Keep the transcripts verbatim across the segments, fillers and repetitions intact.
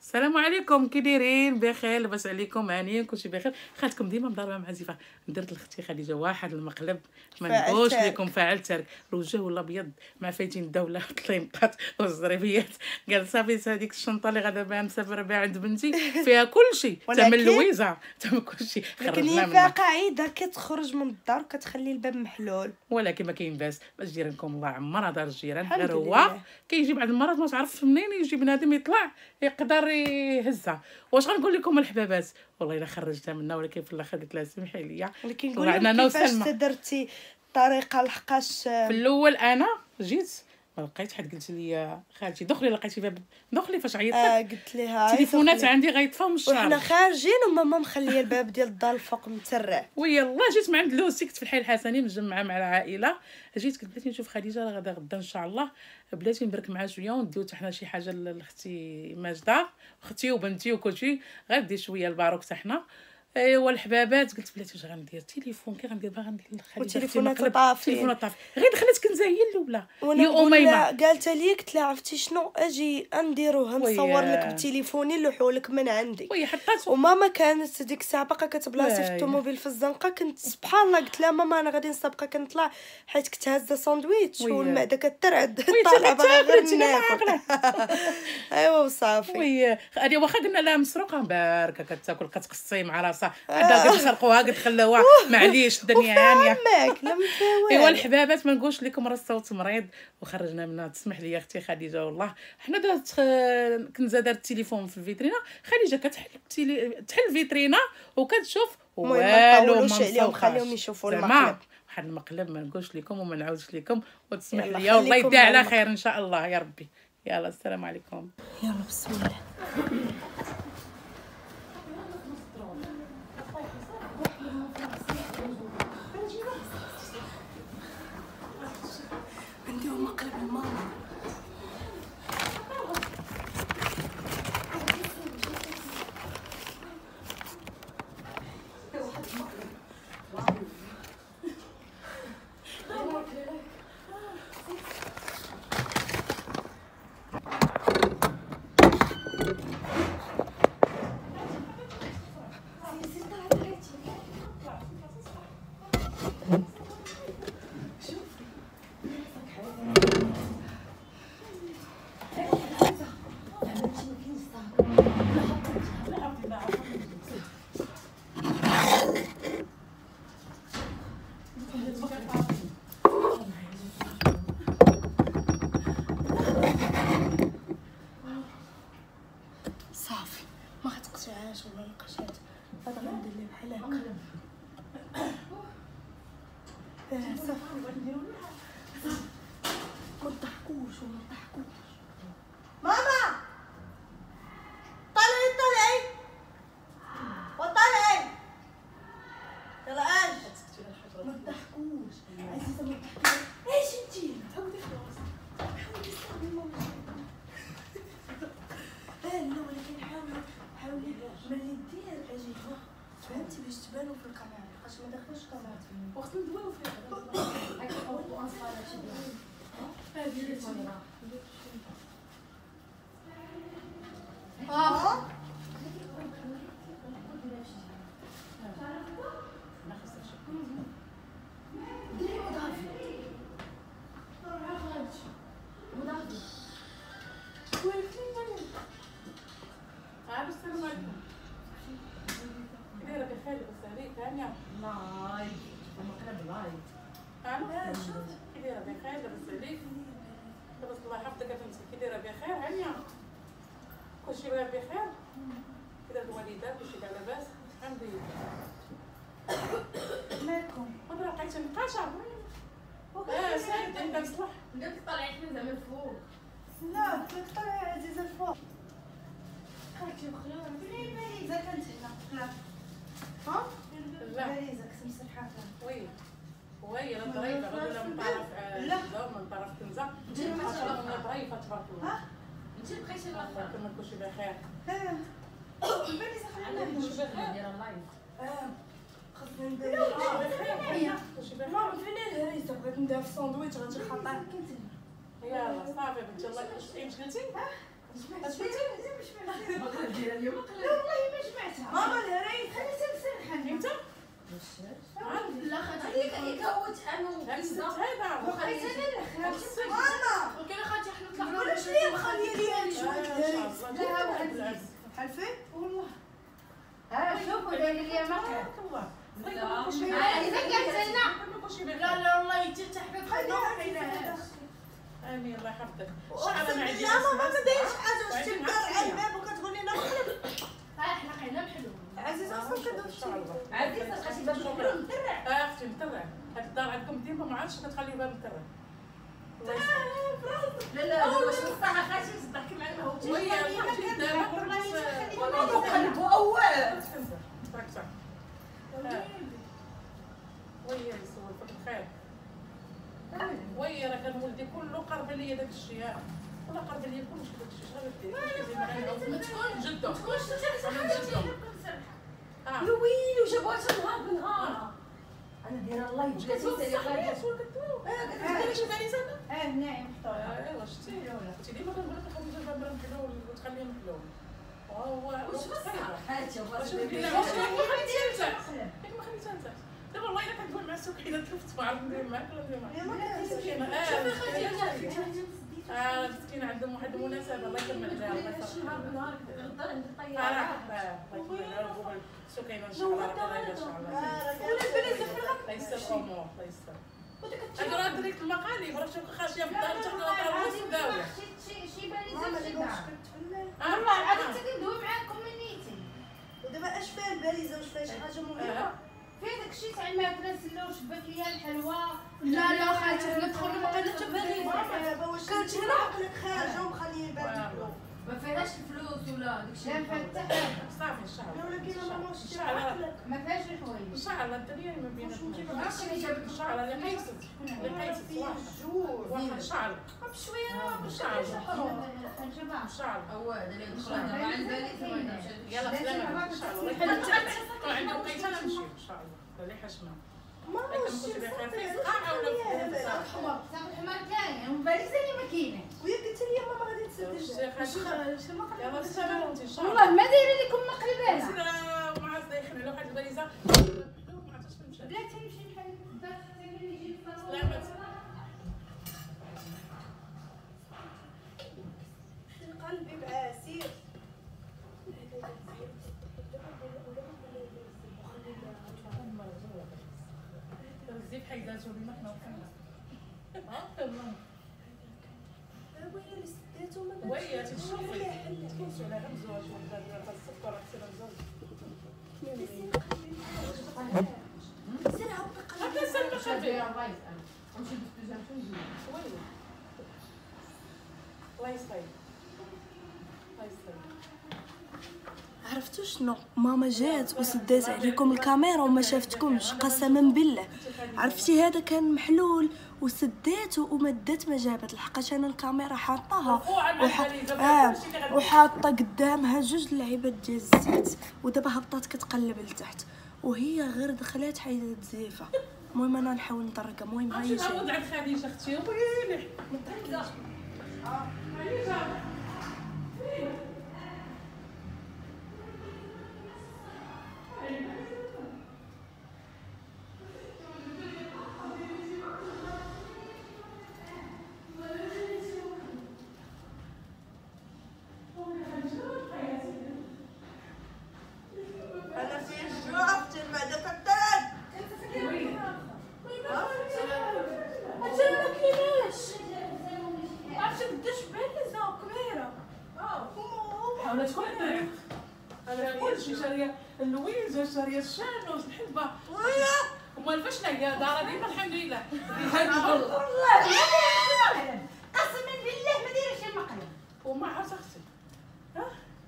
السلام عليكم، كي دايرين؟ بخير، لاباس عليكم؟ هانيين؟ كلشي بخير؟ خالتكم ديما مضاربه مع زيفه. درت لختي خديجه واحد المقلب ما نقولش لكم فاعل ترك روجه ولا ابيض مع فايتين الدوله طليمقات والزريبيات. قال صافي هذيك الشنطه اللي غادا بها مسافره بها عند بنتي فيها كلشي تم اللويزه تم كلشي. لكن هي فيها قاعده كتخرج من الدار كتخلي الباب محلول، ولكن ما كاين باس. باش جيرانكم الله عمرها دار الجيران، غير هو كيجي بعض المرات ما تعرفش منين يجي بنادم يطلع يقدر يهزها. واش غنقول لكم الحبابات؟ والله الا خرجتها منا، ولكن في الاخر قلت لها سمحي لي. ولكن نقول لك كيفاش درتي الطريقه لحقاش في الاول انا جيت ما لقيت حد. قلت لي خالتي دخلي، لقيتي باب دخلي. فاش عيطت آه قلت لها التليفونات عندي غيطفاو من الشارع وحنا خارجين وماما مخليه الباب ديال الدار الفوق مترع. ويلا جيت من عند لوسي، كنت في الحي الحسني مجمعه مع العائله. جيت قلت بلاتي نشوف خديجه راه غدا غدا ان شاء الله، بلاتي نبرك معها شويه ونديو حتى حنا شي حاجه لاختي ماجده اختي وبنتي وكلشي، غير دير شويه الباروك حتى حنا. ايوا الحبابات قلت بلاتي واش غندير؟ تليفون كي غندير؟ باغا ندير لخديجه التليفونات طافين، التليفونات طافين. غير دخلت كنزه هي الاولى يا اميمه قالت لي قلت لها عرفتي شنو اجي نديروها نصور لك بتليفوني نلوحو لك من عندي. وي حطات وماما كانت ديك الساعه باقا كتبلاصي في الطوموبيل في الزنقه. كنت سبحان الله قلت لها ماما انا غادي نسابقه كنطلع حيت كنت هازه ساندويتش والمعده كترعد طالعه باغا غير ناكل. ايوا وصافي. وي هذه واخا قلنا لها مسروقه باركه كتاكل كتقصي مع راسها عندها قد سرقوها قد خلاوها معليش الدنيا هانيه. ايوا الحبابات ما نقولش لكم راه الصوت مريض وخرجنا منها. تسمح لي اختي خديجه والله حنا دارت كنزه دارت التليفون في الفيترينا. خديجه كتحل تحل الفيترينا وكتشوف والو ما نسوقش خليهم يشوفوا المقلب. واحد المقلب ما نقولش لكم وما نعاودش لكم. وتسمح لي والله يدي على خير ان شاء الله يا ربي. يلا السلام عليكم. يلا بسم الله. نديرو مقلب الماما. صافي ما غتقطعهاش ولا القشات هذا غندير ليه بحال هكا. اه صافي ما تضحكوش وما تضحكوش. ماما طلعي طلعي وطلعي يلا اش ما تضحكوش عزيزه ما تضحكوش. ايش انتي تعودي خلاص حاولي تستعملي ماما. لا ولكن حاولي حاولي ملي دير اجيها فهمتي باش تبانو في الكاميرا لحقاش ما داخلش الكاميرا وقت ندويو فيها هاك حاولوا انصاله شي بلا هادي اللي تمرا ها ديري مضافي مضافي السلام عليكم. كدايره بخير لاباس عليك؟ هانيه لايف المقلب لايف. انا شوف كي دايره بخير لاباس عليك؟ لاباس الله يحفظك بنتي. كي دايره بخير؟ هانيه كلشي غير بخير؟ كي دايره الوالدات كلشي كاع لاباس؟ الحمد لله. مالكم؟ وانا لقيت نقاشه اه سايد انت مصلح بدات طلعت من زعما الفوق. لا بدك طلعي يا عزيزه الفوق. خالتي وخلوها فين الباليزه كانت هنا؟ لا ها؟ الباليزه كنت مسرحاها. وي وي انا ضريفه غادي من طرف لا من طرف كنزه ديري ما شاء الله ضريفه تبارك الله. ها انت بقيتي الاخر كما كلشي بخير. اه الباليزه خلينا كلشي بخير دايره اللايف. اه خاصنا نديرو هي ماما فين الهريسه بغيت ندير في الساندويتش غادي نخطيها. يلا صافي بنتي الله يشفيك. مشكلتي؟ اه مش مشكلتي. دايره اليوم مقلب. لا والله ما جمعتها. ماما الهريس خلي تنسرحن. انت لا خالتي هذيك يكوت انا هذا وبقيت انا الاخر. ماما وكاين خالتي حنا طلعنا ولا شنو مخليه لي هاد الهريس لا هو عزيز. حلفي والله. ها شوفوا داير لي مقلب. لا اذا كانت هنا. لا لا والله انت تحبك خليها خليها امين الله يحفظك. شعر انا عندي لا ماما ما دايرش حاجه واش تبدا على الباب وكتقول لنا مقلب ها احنا لقينا محلول. عزيز اصلا كدوش عزيز لقيتي باب محلول مدرع. اه اختي مترع. هاد الدار عندكم ديما ما عادش كتخليو باب مترع. لا لا واش نصح خالتي تضحكي مع المهوت. وهي قلبوا اول. وهي يسول فيك الخير. وهي راه كان ولدي كله قرب ليا داك الشيء. ولا قرب ليا كلشي داك الشيء. شغل دير تكون جدو. تكونش تحسب اه يا ويلي وجابوها نهار بنهار. انا دايره الله يجزاك سيري غاليه. اه نعم محترمه. ايوا شتي شتي ديما كنقول لك خلي الباب محلول وتخليه محلول. وهو واش بصح حالتي واش واش لا واش ما خليتها انت ياك ما خليتها انت دابا والله الا كندوي مع السكينه تلفت ما عرفت ندير معاك ولا ندير معاك السكينه اه اه السكينه عندهم واحد المناسبه الله يكمل لها الله يسخر نهار غدا عند الطياره. اه الله يكمل لها وجوه السكينه ان شاء الله راه طيبه ان شاء الله ولا البنات في الغد الله يسر الامور الله يسر انا راه دريت المقالب راه شوف خاشيه في الدار تحت الطاوله سوداويه شي شي بالي ماما زاد اللي شي واش دار. كتفنن والله العظيم حتى كندوي معاكم من نيتي. ودابا اش فيها الباليزه واش فيها شي حاجه مهمه فين داكشي تاع الماكله سلاو شبك ليا الحلوى. لا لا خالتي حنا دخلنا ما بقينا حتى بالي. ماما دابا واش كانت هنا عقلك خارجه ومخليه الباب مفتوح ما فيهاش الفلوس ولا داكشي. لا مفتحه صافي ان شاء الله ولكن ماما واش ان شتي شاء الله عقلك ما فيهاش ان الحوايج. شاء الله الدنيا ما بيناتنا ماشي اللي جابك ان شاء الله اللي قيست اللي قيست واحد جوع واحد ان شاء الله بشويه ان شاء الله خنجبه. ان شاء الله هو هذا اللي دخلنا ما عند بالي ثمانية. يلا سلامة ان شاء الله كون عندي وقيته انا نمشي ان شاء الله اللي حشمه ماما لكن واش كنت شتي بخير في القاعه ولا في الدار الحمر صاحب الحمار كاين ومباليزه اللي ما كاينه. ويا قلت لي ماما غادي تسد الشيخ يلا بالسلامة وانت ان شاء الله والله ما دايره لكم مقلب انا. سير ما عرفت دايخين على واحد الباليزه ما عرفتش فين مشات بلاتي نمشي نحل الدار اللي يجي سلامة قلبي بعاسير الزيت حيداتو لينا حنا وكنا ها تمام وهي اللي سداتو ما وهي تشوفي تكونسوا على غير زواج ولا ديال السكر اكثر من زوج سير هبط هذا سلمى خبي الله يسأل. نمشي بالبيجام شنو ندير؟ ويلي الله يسعدك الله يسعدك عرفتوا شنو ماما جات وسدات عليكم الكاميرا وما شافتكمش قسما بالله. عرفتي هذا كان محلول وسداته وما دات ما جابت لحقاش انا الكاميرا حاطاها وحط... آه وحاطه قدامها جوج لعيبات ديال الزيت ودابا هبطات كتقلب لتحت وهي غير دخلات حيدات زيفه. المهم انا نحاول نطرقها. المهم هاي عرفتي نعوض جايه عند خديجه اختي ويلي انا في الجوع في المعده كترد حاولت تكون طريقت انا كلشي شاريه اللويزه شاريه الشانوس الحلبه وما فاش هي دار ديما الحمد لله والله قسما بالله ما دايره شي مقلب. وما عرفت اختي ها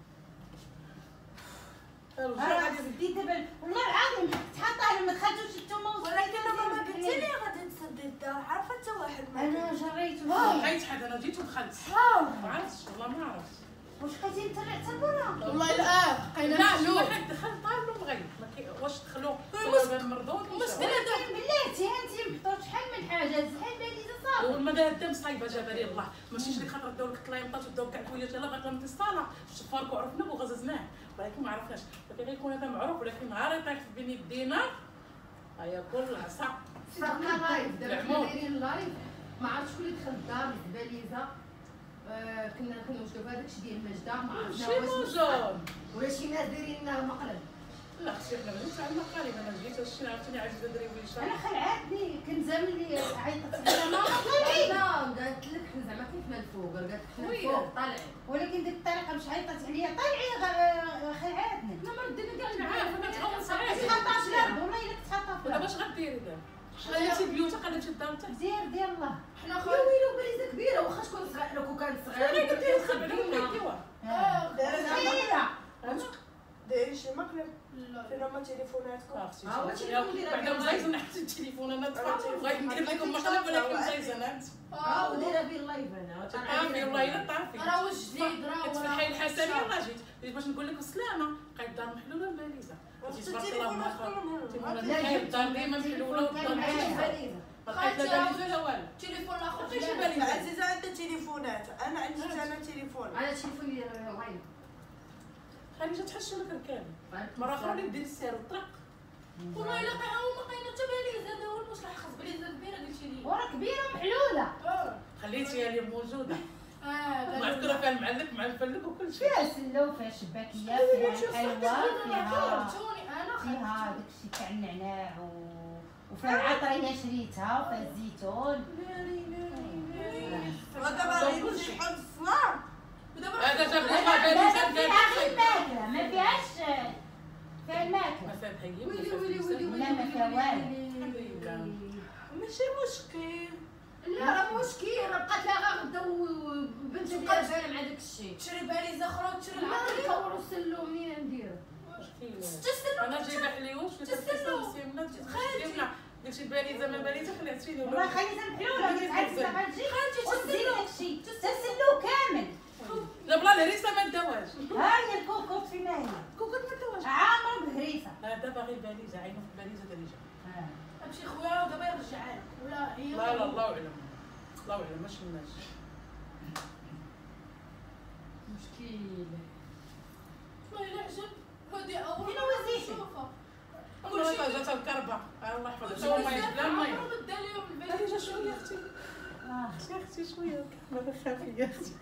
راه سديت دابا والله العظيم تحطها لما دخلتو شفتو ولكن ماما قلت لي غادي تسدي الدار عارفه حتى واحد ما انا جريتو. بقيت حد انا جيت ودخلت هاو ما عرفتش والله ما عرفتش واش بقيتي نطلع حتى برا. والله لا بقينا لا نحلو. شي واحد دخل طالب وبغي واش دخلوا سبب مردود قسما بالله انت انت محطوط شحال من حاجه شحال بالي صافي والمدام مصايبه جابها لي الله ماشي شي خاطر داو لك الطليمطات وداو كاع الحوايج يلاه بغيت من الصاله شفاركو عرفنا وغززناه ولكن ما عرفناش ولكن غيكون هذا معروف ولكن نهار يطيح بين يدينا غياكل العصا. صرنا لايف دابا دايرين لايف ما عرفتش شكون اللي دخل الدار الزباليزه كنا كنوجدوا هذاك الشيء ديال مجده ما عرفناش شي موجود ولا شي ناس دايرين لنا مقلب. لا خصي حنا ماشي عندنا قالب انا جيت هادشي عرفتني عاجبه دري ويشا انا خلعتني كان زعما اللي عيطت لي ماما لا قالت لك حنا زعما كيف ما الفوق قالت لك حنا الفوق طالعين ولكن ديك الطريقه باش عيطت عليا طلعي خلعتني حنا ما ردينا كاع انا عارفه ما تخلص تخطاش لا والله الا تخطاف دابا اش غديري دابا خليتي بيوتها قلبتي الدار تاعك دير دير الله حنا خويا ويلو بليزه كبيره واخا تكون صغيره لو كانت صغيره انا قلت لها خبري ونحكيوها صغيره دايرين شي مقلب فين هما تليفوناتكم؟ ها هو التليفون ديالها بعدا مزيزن حتى التليفون انا بغيت ندير لكم مقلب ولكن مزيزنات اه وديرها في اللايف انا طافي والله الا طافي راه واش جديد راه كتفتحي الحسنيه يلاه جيت جيت باش نقول لك بالسلامه بقيت الدار محلوله الباليزه جيت تبارك الله ما خا الدار ديما محلوله والدار محلوله ما بقيت لا باليزه لا والو التليفون الاخر بقيت شي باليزه عزيزه عندها تليفونات انا عندي انا تليفون على تليفوني لايف خليجه تحشو لك الكامل مره اخرى ندير السير وطرق والله الا قاعه هما قاينه حتى باليزه هذا هو المصلح خاص باليزه كبيره قلتي لي ورا كبيره محلوله خليتيها لي موجوده اه معذره فيها المعلق مع الفلك وكل شيء فيها سله وفيها شباكيه فيها الحلوى فيها جوني انا فيها داكشي تاع النعناع و... وفيها العطريه شريتها وفيها الزيتون ودابا غادي نمشي نحط الصنع هذا جاب لي لا باليزه فيها غير الماكله ما فيهاش فيها الماكله ما فيها بهيم ويلي ويلي ويلي لا ما فيها والو ماشي مشكل لا راه مشكل راه بقات لها غير غدا وبنت ديالها باينه مع داك الشيء تشري باليزه اخرى وتشري العطريه نطوروا السلو منين نديرو انا جايبه حليوش في السيمنه خالتي قلتي باليزه ما باليزه خلعتيني والله خليتها محلوله كتعرفي غتجي وتزيد داكشي تسلو كامل لا بلا الهريسه ما داواش ها هي الكوكوط فين هي كوكوط ما داواش عامره بالهريسه هذا باغي الباليزه عينو في الباليزه دريجه امشي خويا ودابا يرجعها ولا هي لا لا الله اعلم الله اعلم ما شفناش مشكل والله الا عجب هادي اول فين هو الزيت؟ كل شيء جات الكربه الله يحفظها هو ما يبدا ما بدا اليوم هذه شويه اختي اختي اختي شويه ما تخافي يا اختي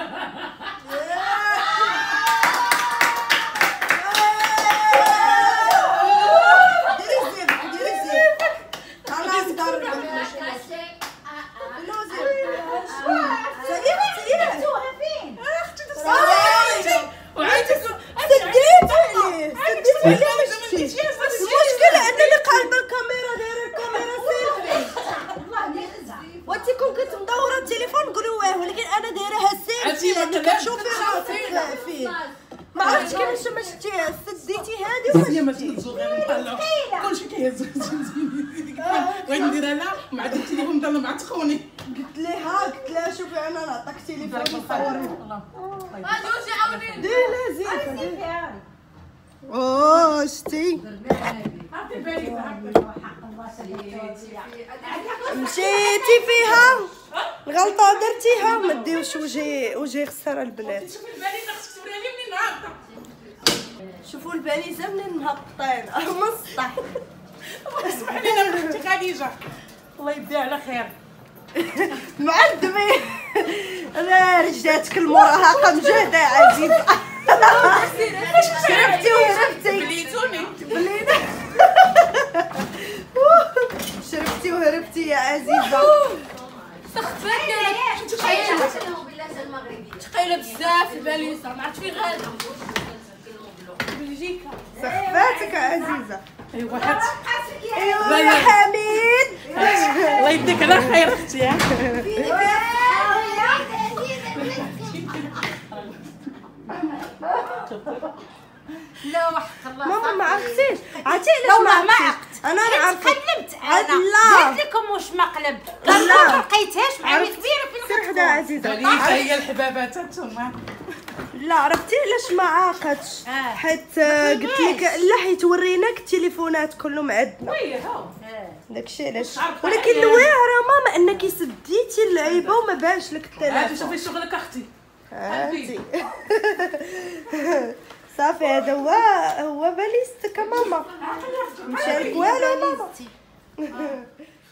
ديري الزيت ديري الزيت خلاص ضرب درتوها فين؟ اختي وعيتك سديت عليه سديت عليه المشكلة أنا اللي قالبة الكاميرا دايرة الكاميرا سيلفي والله نرجع وانت كون كنت مدورة التليفون قولوا واه ولكن أنا دايرها سيلفي لأنك كتشوفي راسك فيه ما عرفتش كيفاش ما شفتيها سديتي هذه هي ما تهزو غير نطلعو كلشي كيهز بغيت نديرها لها مع داك التليفون ديالنا مع تخوني قلت لها قلت لها شوفي أنا نعطيك تليفوني صوري هادي واش عاونيني ديري لها زيت فين هذه؟ اوه شتي عرفتي باليزه حق الله سليتي مشيتي فيها غلطة درتيها ما ديوش وجهي وجهي خسارة البنات شوفي الباليزه خصك توريها لي منين هاكا شوفوا الباليزة منين مهبطين هما السطح اسمح لينا اختي خديجه الله يديها على خير معلمي انا رجعتك المراهقة مجهدة عزيزة شرفتي وهربتي بليتوني بلينا شرفتي وهربتي يا عزيزة ثقيله بزاف الباليزه ما عرفت فين غادا بلجيكا سخفاتك يا عزيزة ايوا هات ايوا يا حميد الله يديك على خير اختي لا وحق الله ماما ما عرفتيش عرفتي علاش ما عرفتيش انا نعرف قلبت عاد انا لا. قلت لكم واش مقلب قال ما لقيتهاش مع عرفت. كبيره فين سير حدا عزيزة باليزه هي الحبابات انتما لا عرفتي علاش ما عاقتش آه. حيت آه، قلت لك لا حيت وريناك التليفونات كلهم عندنا وي هاو داكشي علاش. ولكن الواعره ماما انك سديتي اللعيبه وما باش لك التلفون. هاتي شوفي شغلك اختي. هاتي صافي هذا هو هو باليستك ماما. مشى لك والو ماما.